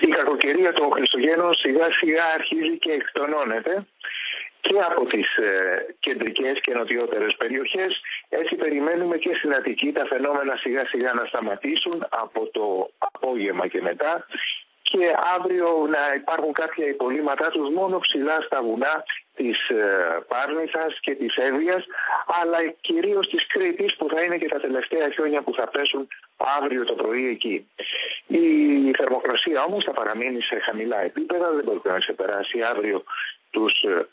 κακοκαιρία των Χριστουγέννων σιγά σιγά αρχίζει και εκτονώνεται και από τις κεντρικές και νοτιότερες περιοχές. Έτσι περιμένουμε και στην Αττική τα φαινόμενα σιγά σιγά να σταματήσουν από το απόγευμα και μετά, και αύριο να υπάρχουν κάποια υπολείμματά τους μόνο ψηλά στα βουνά της Πάρνηθας και της Εύβοιας, αλλά κυρίως της Κρήτης, που θα είναι και τα τελευταία χιόνια που θα πέσουν αύριο το πρωί εκεί. Η θερμοκρασία όμως θα παραμείνει σε χαμηλά επίπεδα, δεν μπορεί να ξεπεράσει αύριο τους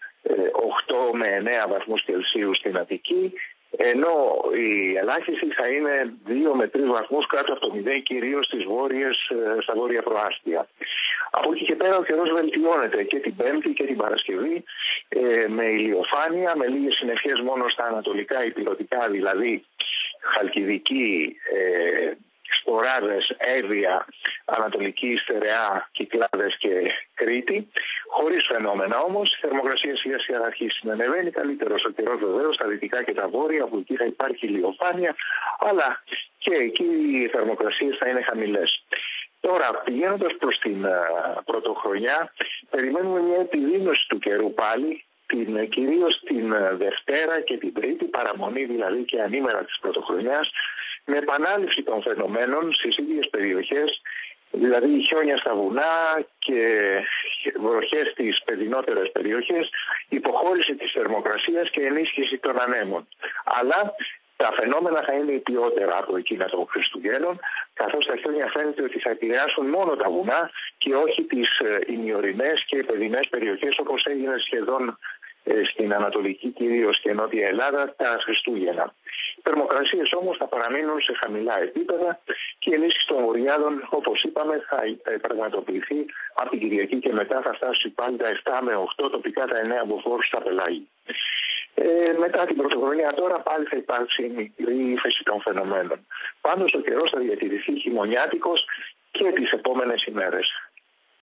8 με 9 βαθμούς Κελσίου στην Αττική, ενώ η ελάχιστη θα είναι 2 με 3 βαθμούς κάτω από το 0, κυρίως στα βόρεια προάστια. Από εκεί και πέρα ο καιρός βελτιώνεται και την Πέμπτη και την Παρασκευή με ηλιοφάνεια, με λίγες συννεφιές μόνο στα ανατολικά ηπειρωτικά, δηλαδή Χαλκιδική, Σποράδες, Εύβοια, Ανατολική, Στερεά, Κυκλάδες και Κρήτη, χωρίς φαινόμενα όμως. Η θερμοκρασία σιγά σιγά θα αρχίσει να ανεβαίνει, καλύτερος ο καιρός βεβαίως στα δυτικά και τα βόρεια, που εκεί θα υπάρχει ηλιοφάνεια, αλλά και εκεί οι θερμοκρασίες θα είναι χαμηλές. Τώρα, πηγαίνοντας προς την πρωτοχρονιά, περιμένουμε μια επιδείνωση του καιρού πάλι, κυρίως την Δευτέρα και την Τρίτη, παραμονή δηλαδή και ανήμερα της πρωτοχρονιάς, με επανάληψη των φαινομένων στις ίδιες περιοχές, δηλαδή χιόνια στα βουνά και βροχές στις παιδινότερες περιοχές, υποχώρηση της θερμοκρασίας και ενίσχυση των ανέμων. Αλλά τα φαινόμενα θα είναι υπιότερα από εκείνα των Χριστουγέννων, καθώς τα χιόνια φαίνεται ότι θα επηρεάσουν μόνο τα βουνά και όχι τις ημιορεινές και παιδινές περιοχές, όπως έγινε σχεδόν στην Ανατολική κυρίως και Νότια Ελλάδα τα Χριστούγεννα. Οι θερμοκρασίες όμως θα παραμείνουν σε χαμηλά επίπεδα και η ενίσχυση των βορειάδων, όπως είπαμε, θα πραγματοποιηθεί από την Κυριακή και μετά, θα φτάσει πάλι τα 7 με 8, τοπικά τα 9 μποφόρ στα πελάγη. Μετά την πρωτοχρονιά τώρα πάλι θα υπάρξει μικρή ύφεση των φαινομένων. Πάντως ο καιρός θα διατηρηθεί χειμωνιάτικος και τις επόμενες ημέρες.